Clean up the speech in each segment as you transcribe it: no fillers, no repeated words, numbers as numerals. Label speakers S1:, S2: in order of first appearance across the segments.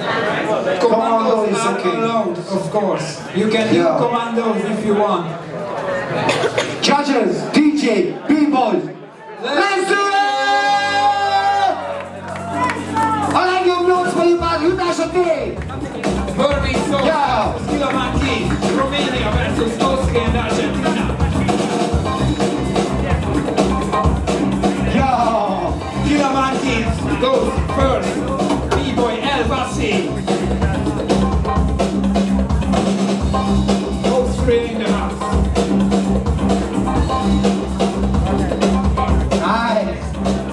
S1: Commandos are allowed, of course. You can do commandos if you want.
S2: Judges, DJ, B-boys, let's do it! A legjobb notes vagyunk már, jutásoké!
S1: Burning Soul, Monkez, Romania versus Austria and Argentina. Monkez goes first. B-boy El Bassi. Austria in the house.
S2: Nice.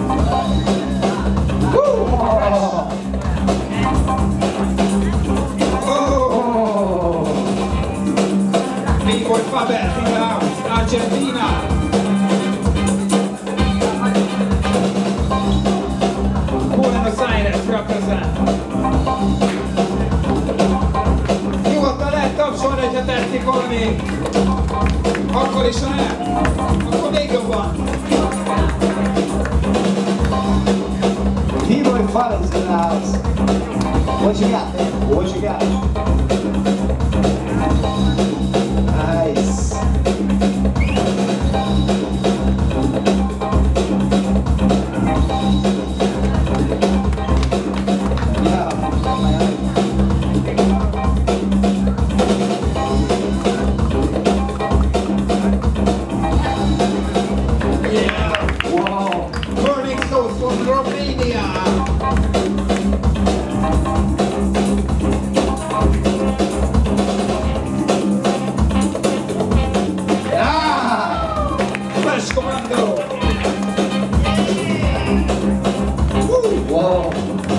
S2: Woo.
S1: Oh. B-boy Fabel in the house. Argentina. Buenos Aires represent. Nyugodtan lehet tapsolni, hogyha tetszik valami. Akkor is, ha nem, akkor még jobban.
S2: B-boy Fabel's in the house. What you got there? What you got? Nice.
S1: Romania. Flash commando.
S2: Wow.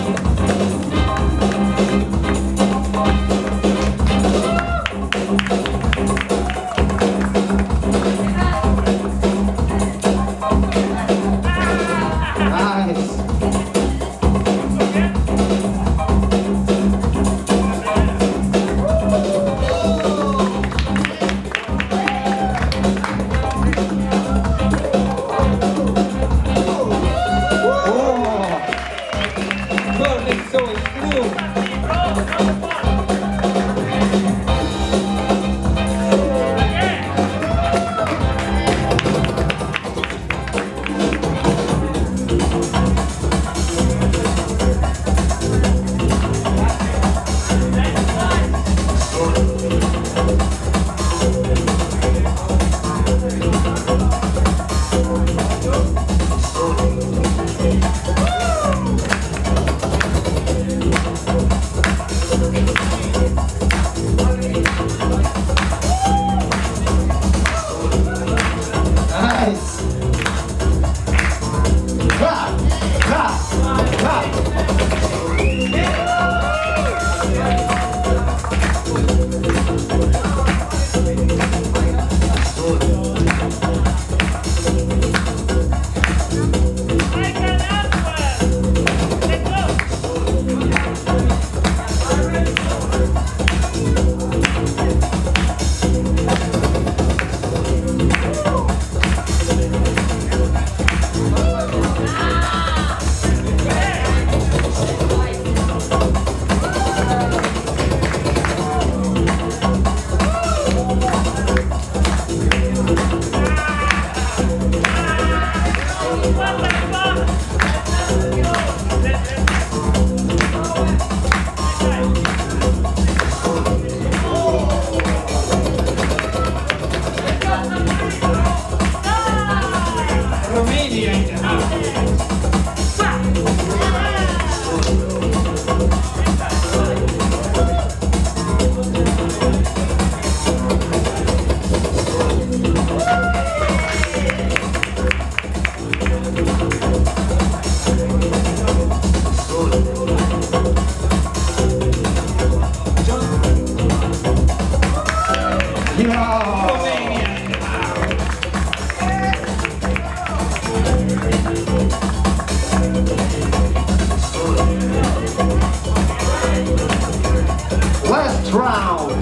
S2: Last round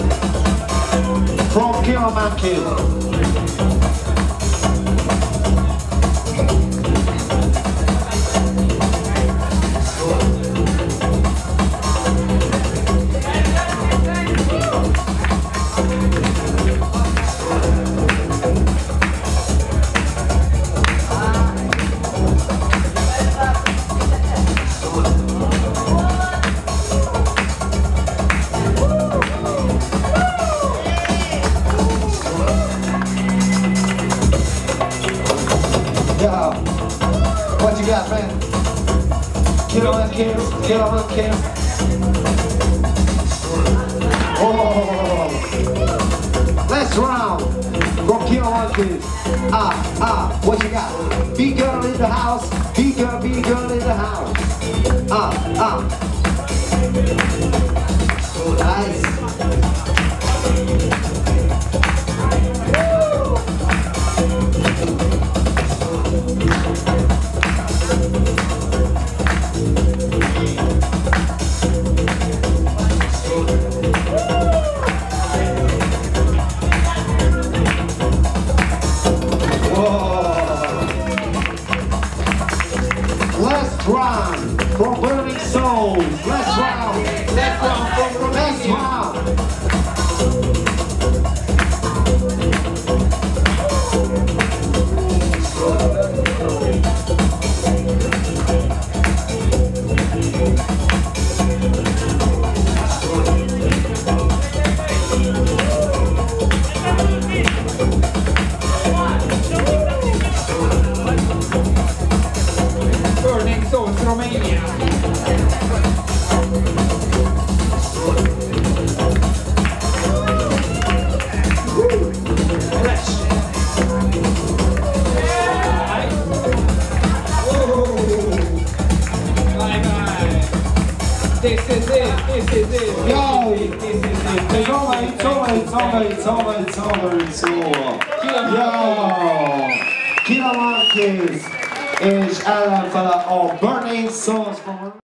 S2: from Monkez. Monkez, Killer Monkez. Oh, last round from Killer Monkez. What you got? Big girl in the house, big girl in the house. Nice. Last round from Burning Souls. Last round.
S1: Last round from Romania.
S2: Last round.
S1: Burning Souls, Romania. Fresh. Bye bye. This is it.
S2: Yo!
S1: This is it.
S2: It's over. Yo! Killer Monkez és ellenfele a Burning Souls from